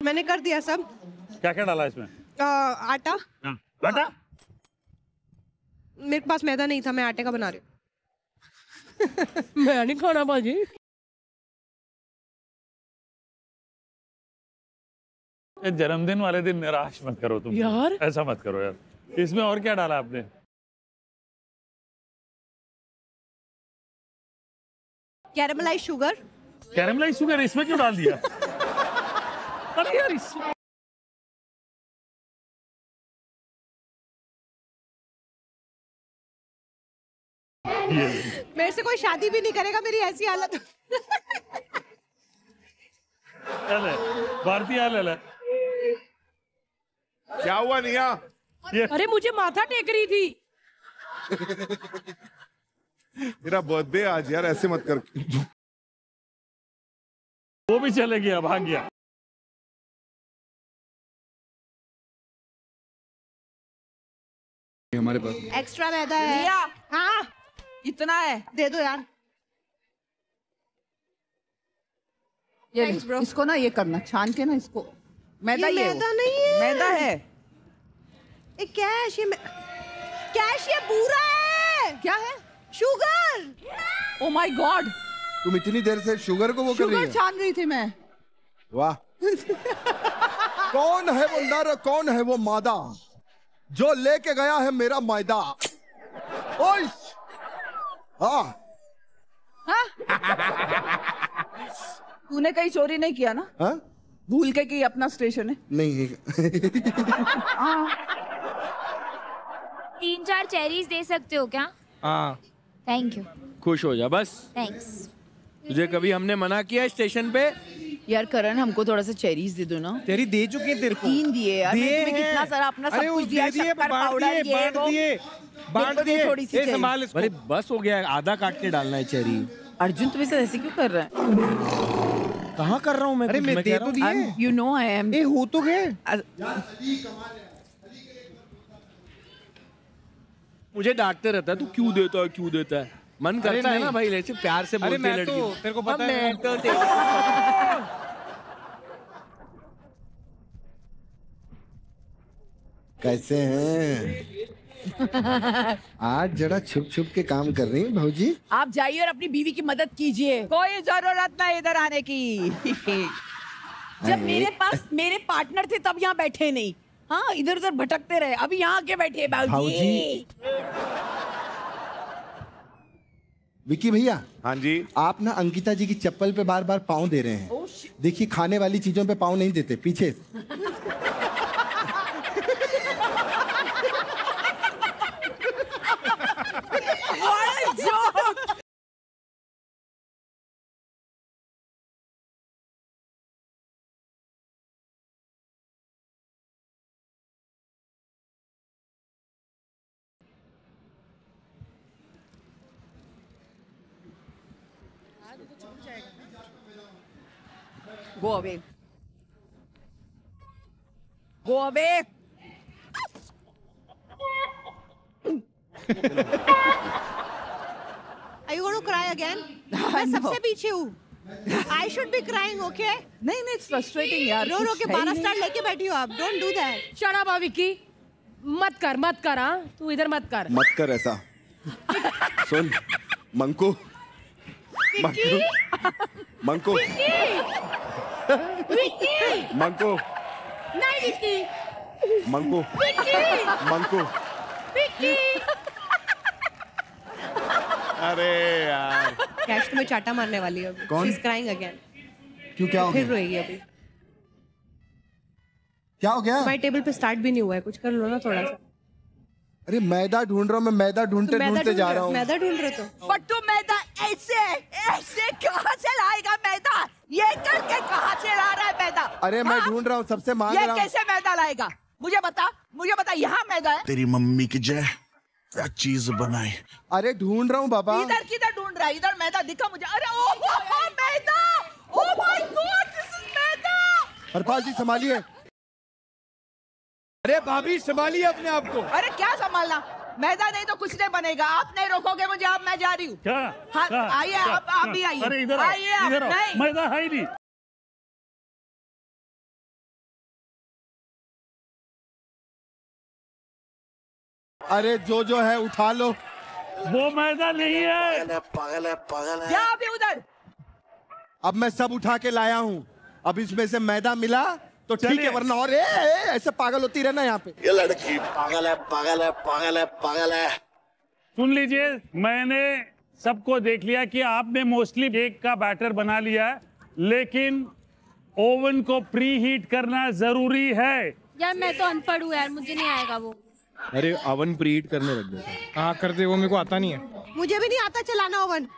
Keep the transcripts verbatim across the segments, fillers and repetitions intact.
मैंने कर दिया सब। क्या क्या डाला इसमें? आ, आटा। आटा? मेरे पास मैदा नहीं था, मैं आटे का बना रही हूँ। मैं नहीं खाना बाजी। जन्मदिन वाले दिन निराश मत करो तुम यार, ऐसा मत करो यार। इसमें और क्या डाला आपने? Caramelise sugar. कैरेमलाइज शुगर इसमें क्यों डाल दिया? अरे यार इस... मेरे से कोई शादी भी नहीं करेगा, मेरी ऐसी हालत। भारतीय हाल है। क्या हुआ निया? अरे मुझे माथा टेक रही थी। मेरा बर्थडे आज यार, ऐसे मत कर। वो भी चले गया, भाग गया। हमारे पास एक्स्ट्रा मैदा है। निया, हाँ इतना है, दे दो यार। ये Thanks, bro. इसको ना ये करना, छान के ना इसको। मैदा ये ये मैदा नहीं है। मैदा है। ये कैश, ये मैं... कैश ये पूरा है। क्या है? शुगर। ओ माय गॉड, तुम इतनी देर से शुगर को वो कर रही शुगर है? छान रही थी मैं। वाह। कौन है वो नर, कौन है वो मादा जो लेके गया है मेरा मैदा? ओए हाँ, तूने कहीं चोरी नहीं किया ना? हाँ? भूल के कि अपना स्टेशन है। नहीं। तीन चार चेरीज दे सकते हो क्या? हाँ, थैंक यू। खुश हो जा बस। थैंक्स। तुझे कभी हमने मना किया है स्टेशन पे? यार करण, हमको थोड़ा सा चेरीज दे दो ना। तेरी दे चुकी है तेरे को। तीन दिए यार, दिए मैंने तुम्हें हैं। कितना सारा अपना सब अरे कुछ वो दिया, दे दिए, शक्कर बांट पाउडर, दिए, ये बांट वो। दिए, बांट देखो, दिए। थोड़ी सी ये चेरी। संभाल इसको। अरे बस हो गया, आधा काट के डालना है चेरी। अर्जुन तुम्हें से ऐसे क्यों कर रहा है? कहाँ कर रहा हूँ मैं? अरे मैं दे तो दिए। You know I am. ए हो तो गए। मुझे डांटते रहता है, तू क्यों देता है, क्यों देता है? मन करता है ना भाई, ऐसे प्यार से बोलते मैं लड़की। तो तेरे को पता अब है। मैं तो तेरे को- कैसे हैं? आज जरा छुप छुप के काम कर रही हैं भौजी। आप जाइए और अपनी बीवी की मदद कीजिए, कोई जरूरत नहीं इधर आने की। जब मेरे पास मेरे पार्टनर थे तब यहाँ बैठे नहीं, हाँ इधर उधर भटकते रहे, अभी यहाँ के बैठे भाऊजी। भाऊजी। विकी भैया। हाँ जी। आप ना अंकिता जी की चप्पल पे बार बार पाँव दे रहे हैं। देखिए, खाने वाली चीजों पे पाँव नहीं देते, पीछे। Go away. Go away. Are you going to cry again? मैं सबसे पीछे हूँ। I should be crying, okay? नहीं नहीं, it's frustrating यार। रो रो के बारह स्टार लेके बैठी हो आप। Don't do that. Shut up Vicky, मत कर मत कर। हाँ तू इधर मत कर, मत कर ऐसा। सुन मंकू, मंकू, मंकू, मंकू, नहीं विकी, मंकू, मंकू। अरे यार, कैश तुम्हें चाटा मारने वाली है। कौन? She's crying again. क्यों, क्या हो फिर गया? रोएगी अभी। क्या हो गया? हमारे टेबल पे स्टार्ट भी नहीं हुआ है, कुछ कर लो ना थोड़ा सा। अरे मैदा ढूंढ रहा हूँ मैं, मैदा ढूंढते मैदा ढूंढते ढूंढ जा रहे रहा हो, हूँ। मैदा ढूंढ रहे हो तो। पर तू मैदा ऐसे ऐसे कहाँ से लाएगा मैदा? ये करके कहाँ से ला रहा है मैदा? अरे मैं हाँ? ढूंढ रहा हूँ, सबसे मांग ये रहा हूँ। कैसे मैदा लाएगा? मुझे बता, मुझे बता, यहाँ मैदा है? तेरी मम्मी की जय, क्या चीज बनाई। अरे ढूंढ रहा हूँ बाबा। इधर किधर ढूंढ रहा है? इधर मैदा दिखा मुझे। अरे ओ हो हो मैदा! Oh my god, this is maida! Harpal ji संभालिए। अरे भाभी संभालिए अपने आप को। अरे क्या संभालना? मैदा नहीं तो कुछ नहीं बनेगा। आप नहीं रोकोगे मुझे, अब मैं जा रही हूँ। क्या? हाँ, क्या? आइए क्या? आप, आप भी आइए। अरे इधर आओ, आइए आप, इधर आओ। नहीं। मैदा है ही नहीं। अरे जो जो है उठा लो। वो मैदा नहीं है। पागल है पागल है। जा अभी उधर। अब मैं सब उठा के लाया हूँ। अब इसमें से मैदा मिला तो ठीक है, चलिए। वरना और ए, ए, ऐसे पागल होती रहना यहाँ पे। ये लड़की पागल है पागल है पागल है पागल है। सुन लीजिए, मैंने सबको देख लिया कि आपने मोस्टली केक का बैटर बना लिया है, लेकिन ओवन को प्री हीट करना जरूरी है। यार मैं तो अनपढ़ हूँ यार, मुझे नहीं आएगा वो। अरे ओवन प्रीहीट करने रख दो। हाँ कर दे, वो मेरे को आता नहीं है। मुझे भी नहीं आता चलाना ओवन।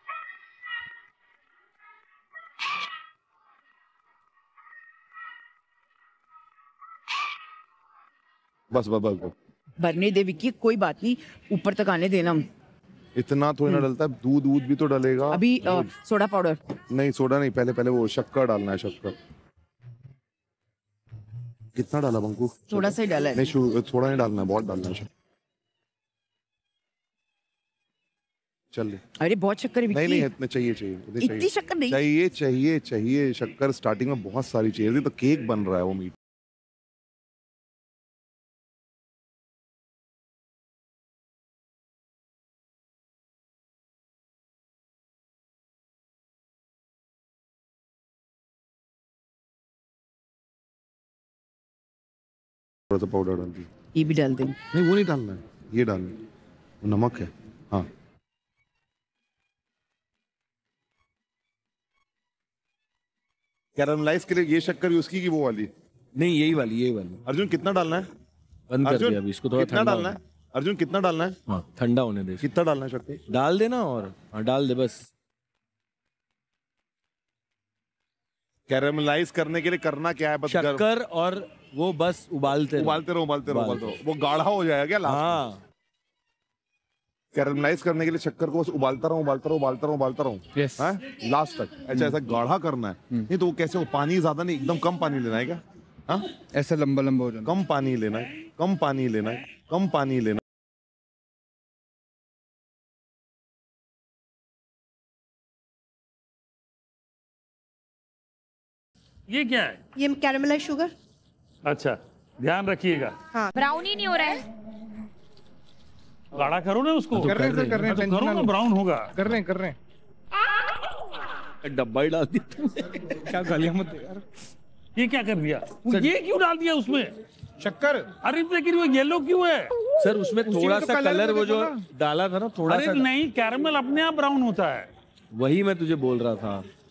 बस बस बस बस। भरने दे विक्की, कोई बात नहीं, ऊपर तक आने देना। इतना थोड़ी ना डलता है, दूध दूध भी तो डलेगा। अभी अ, सोडा पाउडर। नहीं सोडा नहीं, पहले पहले वो शक्कर डालना है, शक्कर। कितना डाला बंकू? थोड़ा सा ही डाला है। नहीं शु- थोड़ा नहीं डालना है, बहुत डालना है। चल ले। अरे बहुत शक्कर है नहीं विक्की। नहीं इतने चाहिए चाहिए इतने इतनी शक्कर नहीं। चाहिए चाहिए चाहिए शक्कर स्टार्टिंग में बहुत सारी चाहिए थी, तो केक बन रहा है वो मीट। थोड़ा सा पाउडर डाल दी। ये भी डाल दे। नहीं वो नहीं डालना है, ये डालना है, वो नमक है। हाँ कैरामलाइज के लिए ये शक्कर यूज की कि वो वाली? नहीं यही वाली यही वाली। अर्जुन कितना डालना है? बंद कर अर्जुन दिया अभी इसको, थोड़ा कितना ठंडा डालना होने- है? अर्जुन कितना डालना है? हाँ ठंडा होने दे। कितना डालना है शक्कर? डाल देना और हाँ डाल दे बस। कैरामलाइज करने के लिए करना क्या है? बस गर्म- शक्कर और वो बस उबालते रहो। उबालते रहो उबालते रहो उबालते उबालते रहो, वो गाढ़ा हो जाएगा क्या लास्ट में? हाँ कैरामलाइज करने के लिए शक्कर को बस उबालता रहो उबालता रहो उबालता रहो उबालता रहो Yes. हैं? लास्ट तक ऐसा ऐसा गाढ़ा करना है। नहीं तो वो कैसे हो, पानी ज्यादा नहीं, एकदम कम पानी लेना है क्या? हाँ ऐसा लंबा लंबा हो जाना। कम पानी लेना है, कम पानी लेना है, कम पानी लेना। ये क्या है? ये कैरामलाइज शुगर। अच्छा ध्यान रखिएगा, ब्राउन ही नहीं हो रहा है। गाढ़ा करो ना उसको। कर रहे हैं सर, कर रहे हैं, तो टेंशन करो ना ना, लो। ब्राउन होगा। कर रहे हैं कर रहे हैं। डब्बा ही डाल दिया तुमने। क्या गालियां मत दे यार। ये क्या कर दिया? ये क्यों डाल दिया उसमें? शक्कर। अरे लेकिन वो येलो क्यों है? सर उसमें थोड़ा तो सा colour कलर वो देखो जो ना। डाला था ना थोड़ा अरे सा, नहीं, कैरमल अपने आप ब्राउन होता है। वही मैं तुझे बोल रहा था।